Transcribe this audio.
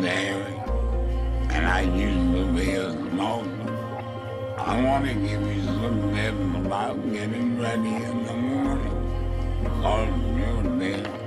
there, and I used to be a smoker. I want to give you some tips about getting ready in the morning. Because you're there.